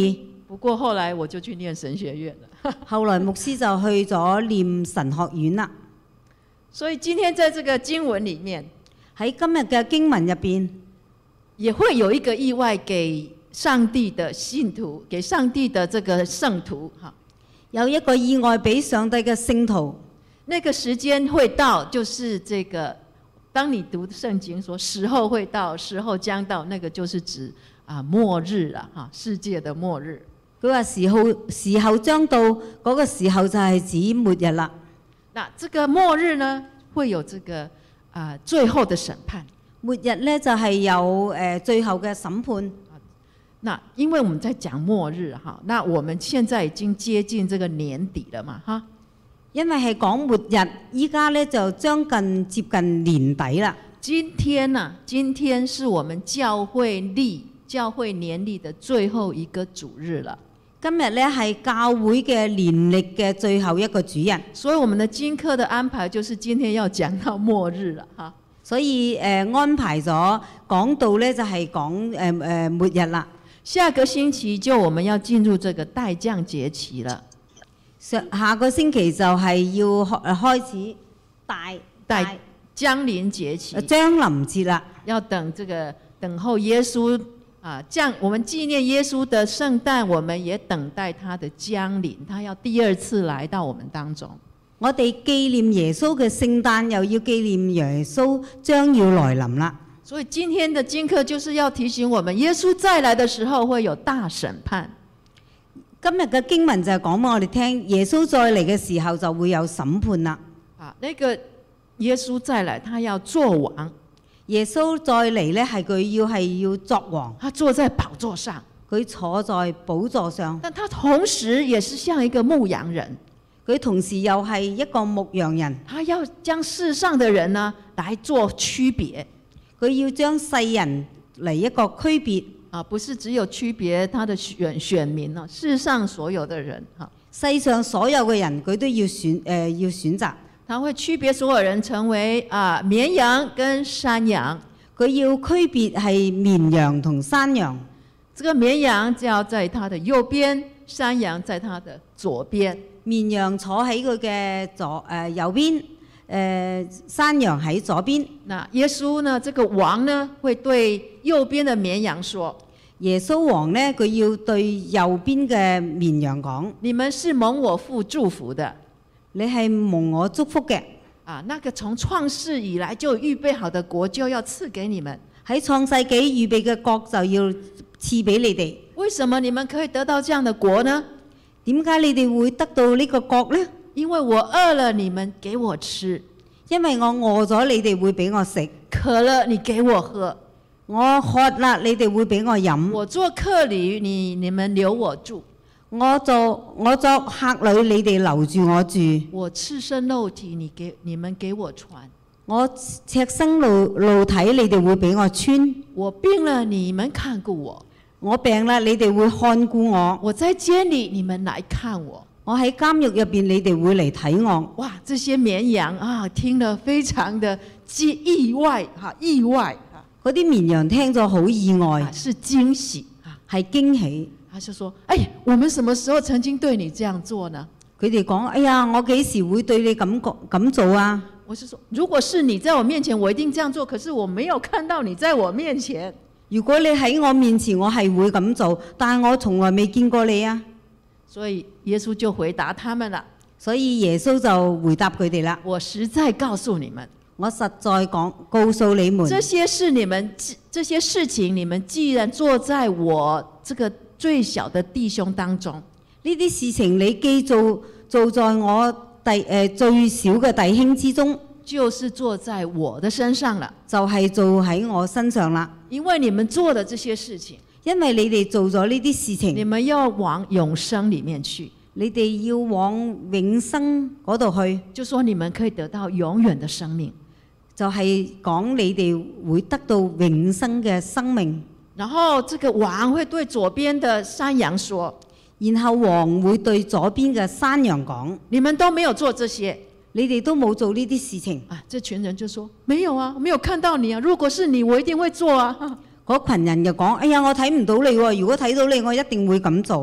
不過後來我就去念神學院了。 後來牧師就去咗念神學院啦。 所以今天在這個經文裡面， 喺今日嘅經文入邊， 也會有一個意外給上帝的信徒，給上帝的這個聖徒哈。 有一個意外俾上帝嘅聖徒。 那個時間會到，就是這個，當你讀聖經說時候會到，時候將到，那個就是指啊末日啦，哈，世界的末日。 佢話時候時候將到，嗰、那個時候就係指末日啦。 那這個末日呢，會有這個啊最後的審判。 末日呢，就係有誒最後嘅審判。 那因為我們在講末日哈，那我們現在已經接近這個年底了嘛，哈。 因為係講末日，依家呢就將近接近年底啦。 今天呢、啊，今天是我們教會歷教會年歷的最後一個主日了。 今日呢係教會嘅年歷嘅最後一個主日， 所以我們的經課的安排就是今天要講到末日了哈。 所以誒、呃、安排咗講到呢就係講誒誒末日啦。 下個星期就我們要進入這個待降節期了。 上下個星期就係要開開始大待降臨節期， 將臨節啦， 要等這個等候耶穌啊降，我們紀念耶穌的聖誕，我們也等待他的降臨，他要第二次來到我們當中。 我哋紀念耶穌嘅聖誕，又要紀念耶穌將要來臨啦。 所以今天的經課就是要提醒我們，耶穌再來的時候會有大審判。 今日嘅經文就係講俾我哋聽，耶穌再嚟嘅時候就會有審判啦。 啊，那個耶穌再來，他要做王。 耶穌再嚟呢，係佢要係要作王， 他坐在寶座上， 佢坐在寶座上。 但他同時也是像一個牧羊人， 佢同時又係一個牧羊人， 他要將世上的人呢來做區別， 佢要將世人嚟一個區別。 啊，不是只有區別他的選選民啊，世上所有的人哈， 世上所有嘅人佢都要選誒、呃、要選擇， 他會區別所有人成為啊綿羊跟山羊， 佢要區別係綿羊同山羊。 這個綿羊就要在他的右邊，山羊在他的左邊。 綿羊坐喺佢嘅左誒、呃、右邊，誒、呃、山羊喺左邊。 那耶穌呢？這個王呢，會對右邊的綿羊說。 耶穌王呢，佢要對右邊嘅綿羊講： 你們是蒙我父祝福的， 你係蒙我祝福嘅。 啊，那個從創世以來就預備好的國就要賜給你們。 喺創世紀預備嘅國就要賜俾你哋。 為什麼你們可以得到這樣的國呢？ 點解你哋會得到呢個國呢？ 因為我餓了，你們給我吃； 因為我餓咗，你哋會俾我食； 渴了，你給我喝。 我渴啦，你哋會俾我飲。 我做客旅，你你們留我住。 我做我作客旅，你哋留住我住。 我赤身露體，你給你們給我穿。 我赤身露露體，你哋會俾我穿。 我病了，你們看顧我。 我病啦，你哋會看顧我。 我在監裏，你們來看我。 我喺監獄入邊，你哋會嚟睇我。 哇！這些綿羊啊，聽得非常的意外哈，意外。 嗰啲綿羊聽咗好意外， 啊、是驚喜啊， 係驚喜。 他就說：哎，我們什麼時候曾經對你這樣做呢？ 佢哋講：哎呀，我幾時會對你咁講咁做啊？ 我是說，如果是你在我面前，我一定這樣做。可是我沒有看到你在我面前。 如果你喺我面前，我係會咁做，但係我從來未見過你啊。 所以耶穌就回答他們啦。 所以耶穌就回答佢哋啦。 我實在告訴你們。 我實在講告訴你們， 這些事你們這些事情，你們既然做在我這個最小的弟兄當中， 呢啲事情你既做做在我弟誒、呃、最小嘅弟兄之中， 就是做在我的身上了， 就係做喺我身上啦。 因為你們做的這些事情， 因為你哋做咗呢啲事情， 你們要往永生裡面去。 你哋要往永生嗰度去， 就說你們可以得到永遠的生命。 就係講你哋會得到永生嘅生命。 然後這個王會對左邊的山羊說， 然後王會對左邊嘅山羊講： 你們都沒有做這些， 你哋都冇做呢啲事情。 啊，這群人就說：沒有啊，沒有看到你啊。如果是你，我一定會做啊。 嗰群人就講：哎呀，我睇唔到你喎，如果睇到你，我一定會咁做。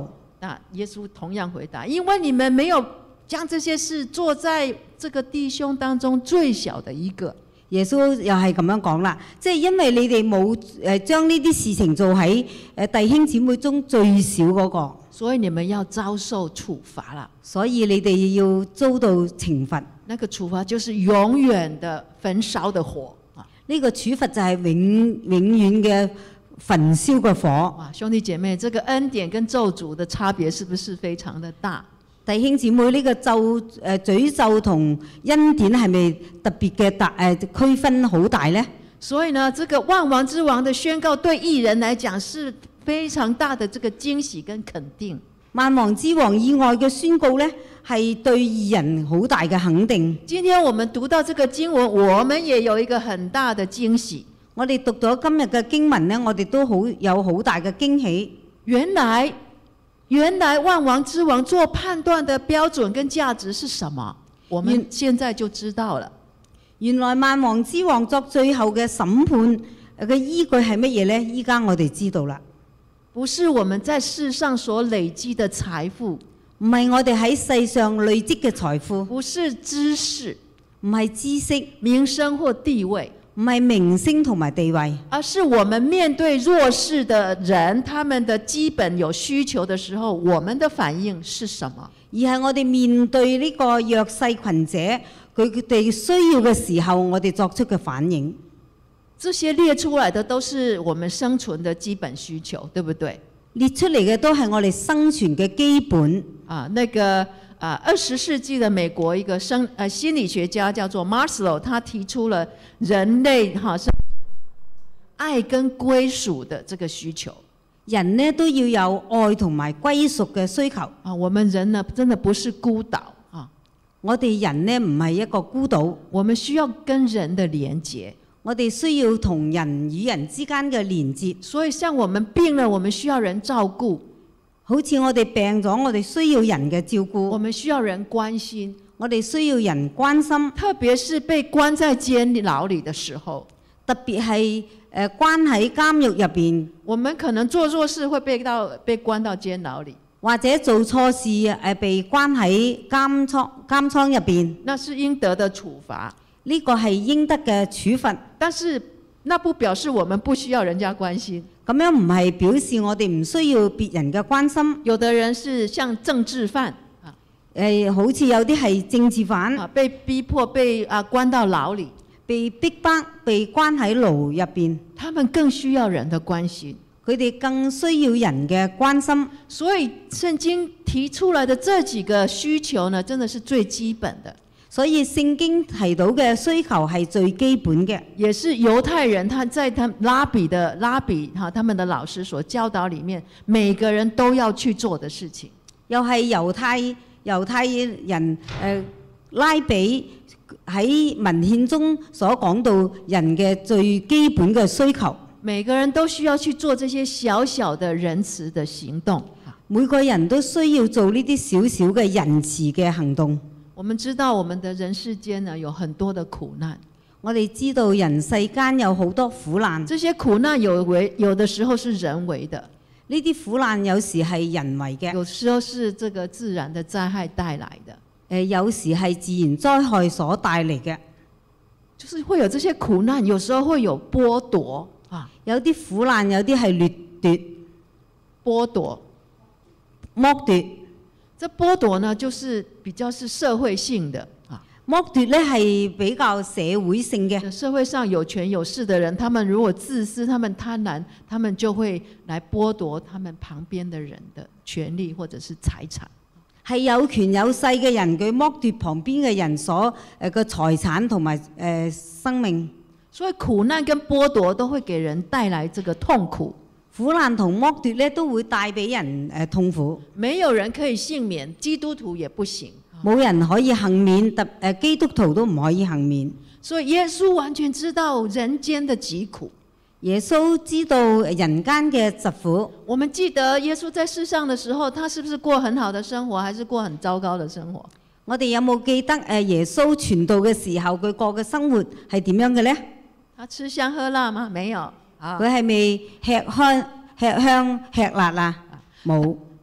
那耶穌同樣回答：因為你們沒有將這些事做在這個弟兄當中最小的一個。 耶穌又係咁樣講啦，即係因為你哋冇誒將呢啲事情做喺誒弟兄姊妹中最少嗰個， 所以你們要遭受處罰啦。 所以你哋要遭到懲罰。 那個處罰就是永遠的焚燒的火啊！ 呢個處罰就係永永遠嘅焚燒嘅火。 哇，兄弟姐妹，這個恩典跟咒詛的差別是不是非常的大？ 弟兄姊妹，呢、這個咒誒詛咒同恩典係咪特別嘅大誒區分好大呢？ 所以呢，這個萬王之王的宣告對義人來講是非常大的這個驚喜跟肯定。 萬王之王以外嘅宣告呢，係對義人好大嘅肯定。 今天我們讀到這個經文，我們也有一個很大的驚喜。 我哋讀咗今日嘅經文呢，我哋都好有好大嘅驚喜。 原來。原來萬王之王做判斷的標準跟價值是什麼？我們現在就知道了。 原來萬王之王作最後嘅審判嘅依據係乜嘢呢？依家我哋知道啦。 不是我們在世上所累積的財富， 唔係我哋喺世上累積嘅財富， 不是知識， 唔係知識、 名聲或地位。 唔係明星同埋地位， 而是我們面對弱勢的人，他們的基本有需求的時候，我們的反應是什麼？ 而係我哋面對呢個弱勢群者，佢哋需要嘅時候，我哋作出嘅反應。 這些列出來的都是我們生存的基本需求，對不對？ 列出嚟嘅都係我哋生存嘅基本。 啊，那個。啊，二十世紀的美國一個生呃心理學家叫做 Maslow， 他提出了人類哈是愛跟歸屬的這個需求。 人呢都要有愛同埋歸屬嘅需求。 啊，我們人呢真的不是孤島啊， 我哋人呢唔係一個孤島， 我們需要跟人的連結， 我哋需要同人與人之間嘅連結。 所以像我們病了，我們需要人照顧。 好似我哋病咗，我哋需要人嘅照顧， 我們需要人關心， 我哋需要人關心， 特別是被關在監牢裏的時候， 特別係誒關喺監獄入邊， 我們可能做錯事會被到被關到監牢裏， 或者做錯事誒被關喺監倉監倉入邊， 那是應得的處罰， 呢個係應得嘅處罰， 但是那不表示我們不需要人家關心。 咁樣唔係表示我哋唔需要別人嘅關心。 有的人是像政治犯， 誒好似有啲係政治犯， 啊，被逼迫被啊關到牢裏， 被逼迫被關喺牢入邊， 他們更需要人的關心， 佢哋更需要人嘅關心。 所以聖經提出來的這幾個需求呢，真的是最基本的。 所以聖經提到嘅需求係最基本嘅， 也是猶太人他在他拉比的拉比哈，他們的老師所教導裡面，每個人都要去做的事情。 又係猶太猶太人誒、呃、拉比喺文獻中所講到人嘅最基本嘅需求。 每個人都需要去做這些小小的仁慈的行動。 每個人都需要做呢啲小小嘅仁慈嘅行動。 我們知道我們的人世間呢有很多的苦難， 我哋知道人世間有好多苦難， 這些苦難有為有的時候是人為的， 呢啲苦難有時係人為嘅， 有時候是這個自然的災害帶來的。 誒有時係自然災害所帶嚟嘅， 就是會有這些苦難，有時候會有剝奪啊， 有啲苦難有啲係掠奪、 剝奪、 剝奪。 這剝奪呢，就是比較是社會性的啊。 剝奪咧係比較社會性嘅。 社會上有權有勢的人，他們如果自私，他們貪婪，他們就會來剝奪他們旁邊的人的權利或者是財產。 係有權有勢嘅人，佢剝奪旁邊嘅人所誒嘅財產同埋誒生命。 所以苦難跟剝奪都會給人帶來這個痛苦。 苦難同剝奪咧都會帶俾人誒痛苦。 沒有人可以幸免，基督徒也不行。 冇人可以幸免，特誒基督徒都唔可以幸免。 所以耶穌完全知道人間的疾苦。 耶穌知道人間嘅疾苦。 我們記得耶穌在世上的時候，他是不是過很好的生活，還是過很糟糕的生活？ 我哋有冇記得誒耶穌傳道嘅時候，佢過嘅生活係點樣嘅咧？ 他吃香喝辣嗎？沒有。 佢係咪吃香吃香吃辣啊？冇。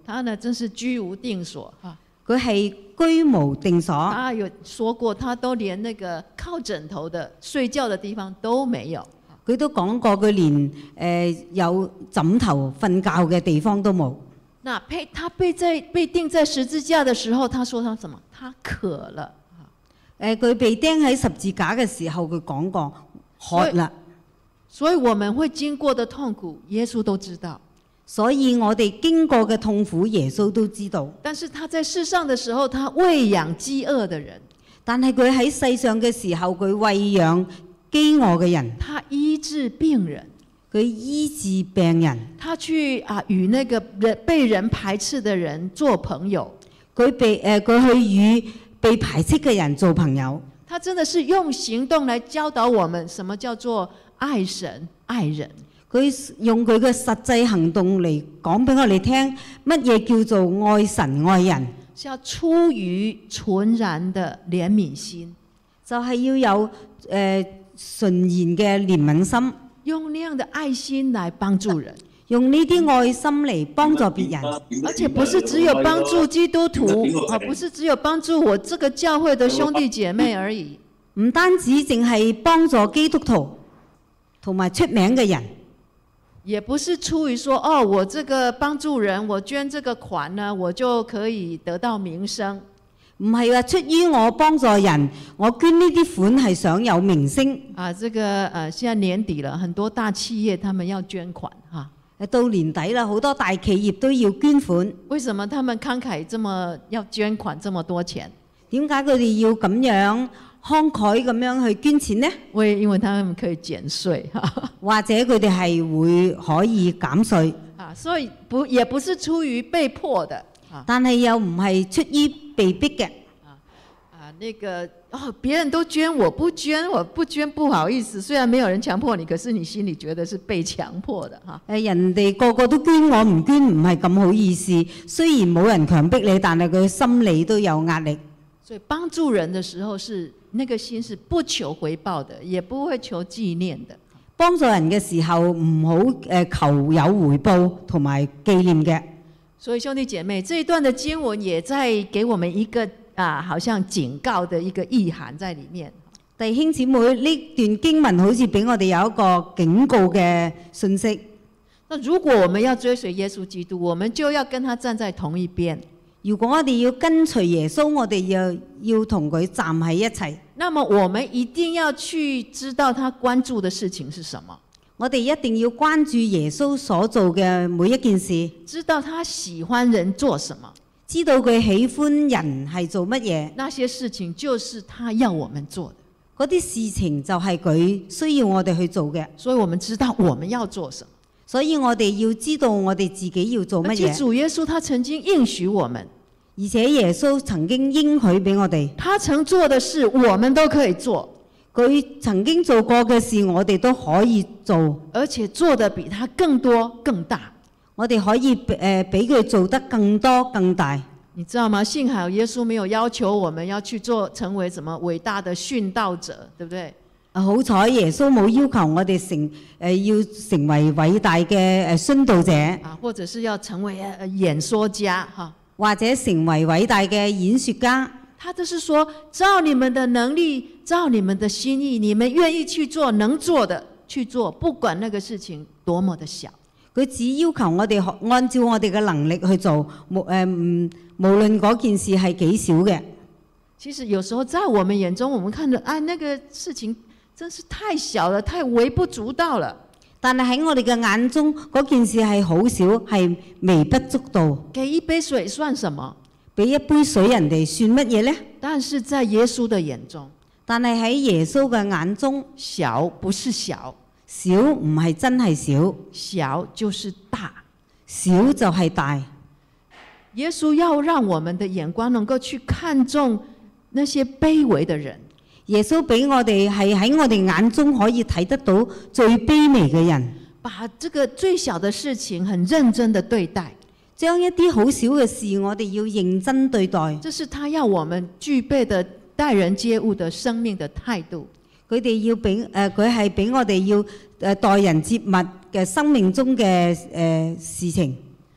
他呢真是居無定所哈。 佢係居無定所。 他有說過，他都連那個靠枕頭的睡覺的地方都沒有。 佢都講過，佢連誒、呃、有枕頭瞓覺嘅地方都冇。 那被他被在被釘在十字架的時候，他說他什麼？他渴了。 誒，佢被釘喺十字架嘅時候，佢講過渴啦。 所以我們會經過的痛苦，耶穌都知道。 所以我哋經過嘅痛苦，耶穌都知道。 但是他在世上的時候，他餵養飢餓的人。 但係佢喺世上嘅時候，佢餵養飢餓嘅人。 他醫治病人。 佢醫治病人。 他去啊與那個人被人排斥的人做朋友。 佢被誒佢、呃、去與被排斥嘅人做朋友。 他真的是用行動來教導我們，什麼叫做愛神愛人。 佢用佢嘅實際行動嚟講俾我哋聽，乜嘢叫做愛神愛人？ 是要出於純然的憐憫心， 就係要有誒純然嘅憐憫心， 用那樣的愛心來幫助人， 用呢啲愛心嚟幫助別人， 而且不是只有幫助基督徒，啊，不是只有幫助我這個教會的兄弟姐妹而已， 唔單止淨係幫助基督徒同埋出名嘅人。 也不是出於說哦，我這個幫助人，我捐這個款呢，我就可以得到名聲。 唔係話出於我幫助人，我捐呢啲款係想有名聲。 啊，這個呃，現在年底了，很多大企業他們要捐款哈。 誒，到年底啦，好多大企業都要捐款。 為什麼他們慷慨這麼要捐款這麼多錢？ 點解佢哋要咁樣慷慨咁樣去捐錢呢？ 為因為他們可以減稅， 或者佢哋係會可以減稅。 啊，所以不也不是出於被迫的，啊、 但係又唔係出於被逼嘅。 啊啊，那個哦，別人都捐，我不捐，我不捐不好意思。雖然沒有人強迫你，可是你心裡覺得是被強迫的哈。 誒，人哋個個都捐，我唔捐唔係咁好意思。雖然冇人強迫你，但係佢心理都有壓力。 所以幫助人的時候是那個心是不求回報的，也不會求紀念的。 幫助人嘅時候唔好誒求有回報同埋紀念嘅。 所以兄弟姐妹，這一段的經文也在給我們一個啊，好像警告的一個意涵在裡面。 弟兄姊妹，呢段經文好似俾我哋有一個警告嘅信息。 那如果我們要追隨耶穌基督，我們就要跟他站在同一邊。 如果我哋要跟隨耶穌，我哋要要同佢站喺一齊。 那麼我們一定要去知道他關注的事情是什麼。 我哋一定要關注耶穌所做嘅每一件事， 知道他喜歡人做什麼， 知道佢喜歡人係做乜嘢。 那些事情就是他要我們做的。 嗰啲事情就係佢需要我哋去做嘅。 所以我們知道我們要做什麼。 所以我哋要知道我哋自己要做乜嘢。 而且主耶穌他曾經應許我們， 而且耶穌曾經應許俾我哋， 他曾做的事我們都可以做。 佢曾經做過嘅事我哋都可以做， 而且做得比他更多更大。 我哋可以誒比佢做得更多更大。 你知道嗎？幸好耶穌沒有要求我們要去做成為什麼偉大的殉道者，對不對？ 好彩耶穌冇要求我哋成誒、呃、要成為偉大嘅誒殉道者， 啊，或者是要成為演說家哈， 或者成為偉大嘅演說家。 他就是說，照你們的能力，照你們的心意，你們願意去做能做的去做，不管那個事情多麼的小。 佢只要求我哋按照我哋嘅能力去做，無誒唔無論嗰件事係幾少嘅。 其實有時候在我們眼中，我們看到啊，那個事情真是太小了，太微不足道了。 但係喺我哋嘅眼中，嗰件事係好少，係微不足道。 給一杯水算什麼？ 俾一杯水人哋算乜嘢呢？ 但是在耶穌的眼中， 但係喺耶穌嘅眼中， 小不是小， 小唔係真係小， 小就是大， 小就係大。 耶穌要讓我們的眼光能夠去看重那些卑微的人。 耶穌俾我哋係喺我哋眼中可以睇得到最卑微嘅人， 把這個最小的事情很認真的對待。 將一啲好少嘅事，我哋要認真對待。 這是他要我們具備的待人接物的生命的態度。 佢哋要俾誒，佢係俾我哋要誒待人接物嘅生命中嘅誒、呃、事情。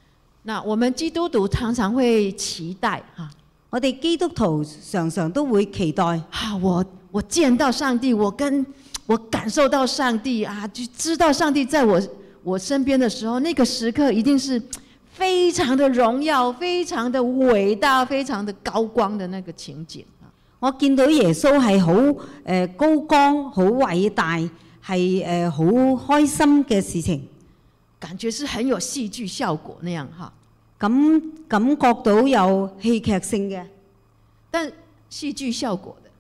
那我們基督徒常常會期待哈， 我哋基督徒常常都會期待啊，我我見到上帝，我跟我感受到上帝啊，就知道上帝在我我身邊的時候，那個時刻一定是非常的榮耀、非常的偉大、非常的高光的那個情景。 我見到耶穌係好誒高光、好偉大，係誒好開心嘅事情， 感覺是很有戲劇效果那樣哈。 咁感覺到有戲劇性嘅， 但戲劇效果的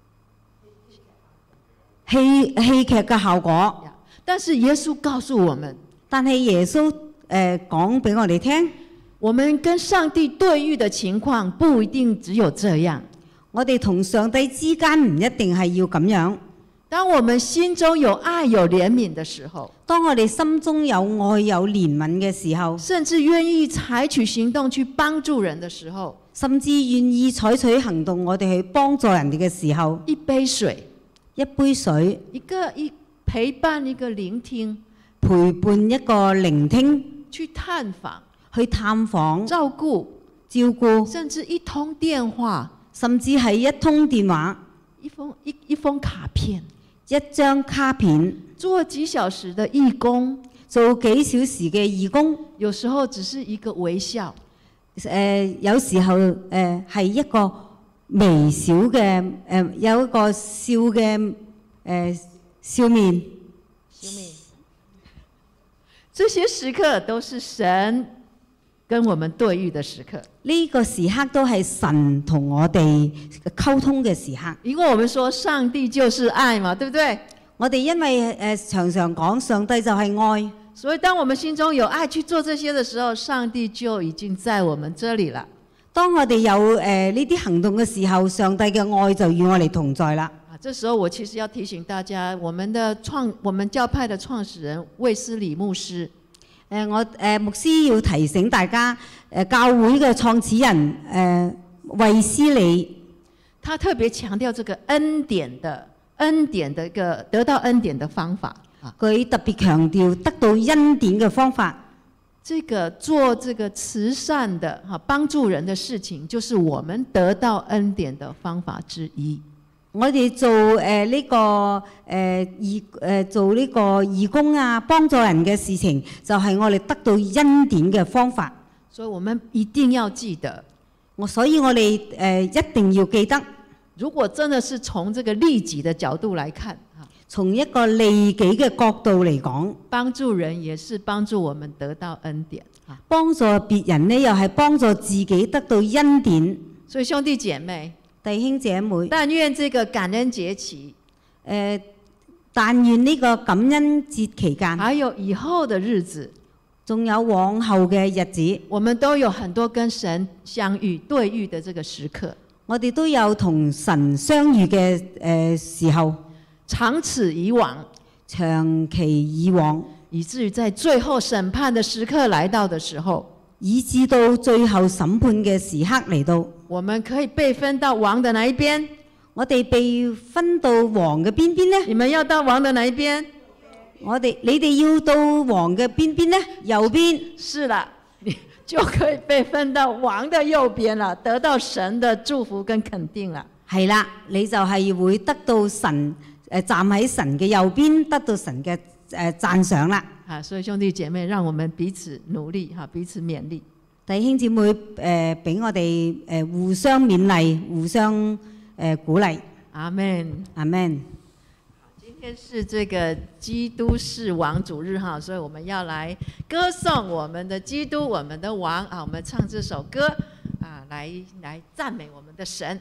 戲戲劇嘅效果。 但是耶穌告訴我們， 但係耶穌誒講俾我哋聽， 我們跟上帝對遇的情況不一定只有這樣。 我哋同上帝之間唔一定係要咁樣。 當我們心中有愛有憐憫的時候， 當我哋心中有愛有憐憫嘅時候， 甚至願意採取行動去幫助人的時候， 甚至願意採取行動，我哋去幫助人哋嘅時候， 一杯水， 一杯水， 一個一陪伴，一個聆聽， 陪伴一個聆聽， 去探訪， 去探訪， 照顧， 照顧， 甚至一通電話， 甚至係一通電話， 一封一一封卡片， 一張卡片， 做幾小時的義工， 做幾小時嘅義工， 有時候只是一個微笑， 誒、呃、有時候誒係、呃、一個微小嘅誒、呃、有一個笑嘅誒、呃、笑面， 笑面，這些時刻都是神跟我們對遇的時刻。 呢、這個時刻都係神同我哋溝通嘅時刻。 因為我們說上帝就是愛嘛，對不對？ 我哋因為誒、呃、常常講上帝就係愛， 所以當我們心中有愛去做這些的時候，上帝就已經在我們這裏了。 當我哋有誒呢啲行動嘅時候，上帝嘅愛就與我哋同在啦。 啊，這時候我其實要提醒大家，我們的創，我們教派的創始人衛斯理牧師。 誒我誒牧師要提醒大家，誒教會嘅創始人誒衛斯理， 他特別強調這個恩典的恩典的一個得到恩典的方法啊， 佢特別強調得到恩典嘅方法。 這個做這個慈善的哈幫助人的事情，就是我們得到恩典的方法之一。 我哋做誒呢、呃這個誒、呃、義誒、呃、做呢個義工啊，幫助人嘅事情，就係、是、我哋得到恩典嘅方法。 所以我們一定要記得， 我所以我哋誒、呃、一定要記得， 如果真的是從這個利己的角度來看，哈， 從一個利己嘅角度嚟講， 幫助人也是幫助我們得到恩典，哈， 幫助別人呢，又係幫助自己得到恩典。 所以兄弟姐妹。 弟兄姐妹， 但願這個感恩節期， 誒、呃，但願呢個感恩節期間， 還有以後的日子， 仲有往後嘅日子， 我們都有很多跟神相遇對遇的這個時刻。 我哋都有同神相遇嘅誒、呃、時候， 長此以往， 長期以往， 以至於在最後審判的時刻來到的時候， 以至到最後審判嘅時刻嚟到， 我們可以被分到王的哪一邊？ 我哋被分到王嘅邊邊呢？ 你們要到王的哪一邊？ 我哋你哋要到王嘅邊邊呢？右邊。 是啦，你就可以被分到王的右邊了，得到神的祝福跟肯定了。 係啦，你就係會得到神誒站喺神嘅右邊，得到神嘅誒讚賞啦。 啊，所以兄弟姐妹，讓我們彼此努力，哈，彼此勉勵。 弟兄姊妹，誒、呃、俾我哋誒、呃、互相勉勵，互相誒、呃、鼓勵。 阿門， 阿門。 今天是這個基督是王主日哈，所以我們要來歌頌我們的基督，我們的王啊！我們唱這首歌啊，來來讚美我們的神。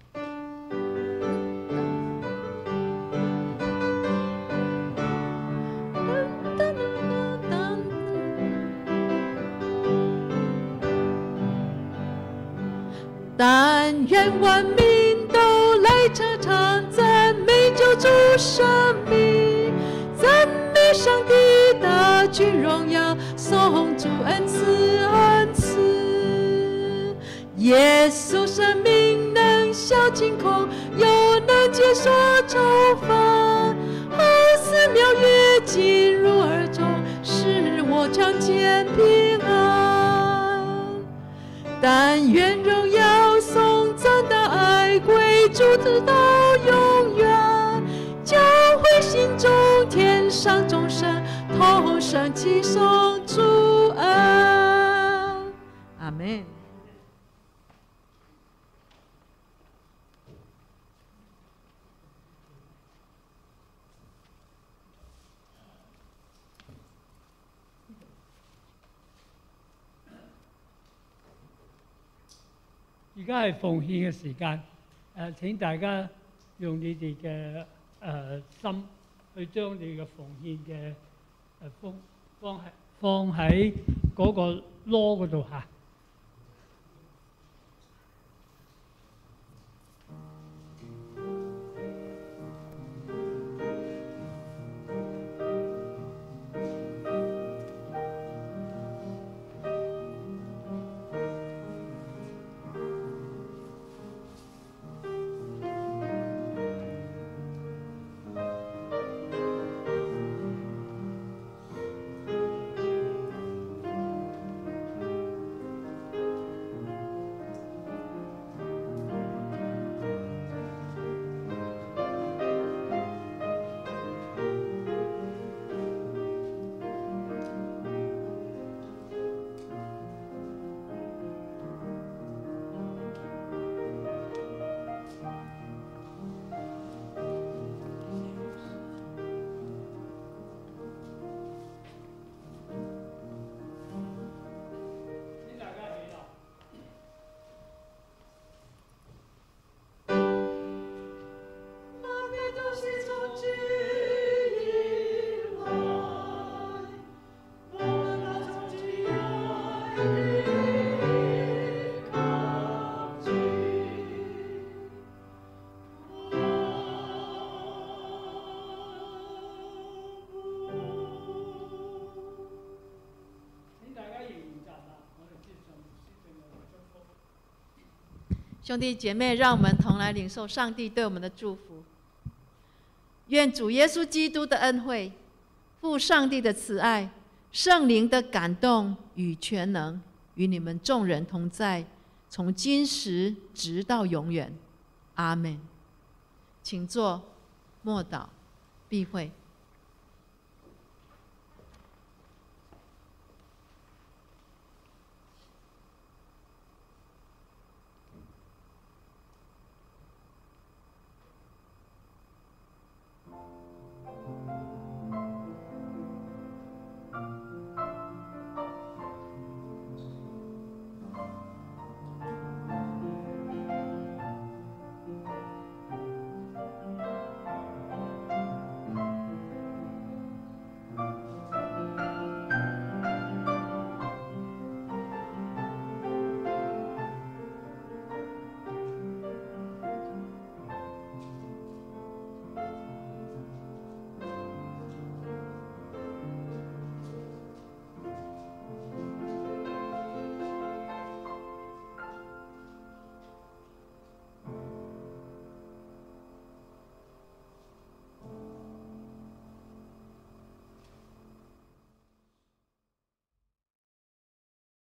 但願萬民都來唱唱讚美救主生命，讚美上帝大軍榮耀，頌主恩賜恩賜。耶穌生命能消淨空，又能解鎖愁煩，好似妙樂進入耳中，使我常見平安。 但愿荣耀颂赞的爱归主直到永远，教会心中天上众生同声齐颂主恩。 阿门。 而家係奉獻嘅時間，誒、請大家用你哋嘅誒心去將你嘅奉獻嘅誒放放喺放喺嗰個籮嗰度嚇。 兄弟姐妹，让我们同来领受上帝对我们的祝福。愿主耶稣基督的恩惠、父上帝的慈爱、圣灵的感动与全能，与你们众人同在，从今时直到永远。阿们。请坐，默祷，闭会。